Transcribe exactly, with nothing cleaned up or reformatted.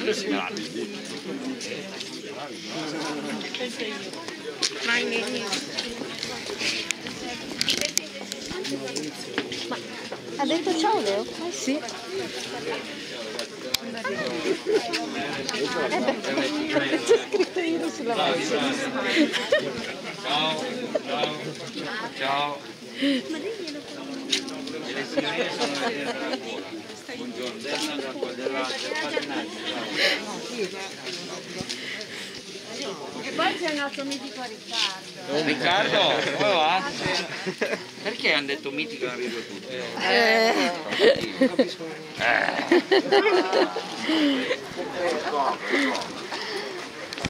Ma ha detto ciao Leo? Eh sì. Eh beh, c'è scritto io sulla macchina. Ciao, ciao, ciao. Le signore sono venute a lavoro. Buongiorno, della E poi c'è il nostro mitico Riccardo. Riccardo, come va? Perché hanno detto mitico e hanno riso tutti? Eh. Non capisco. Eh.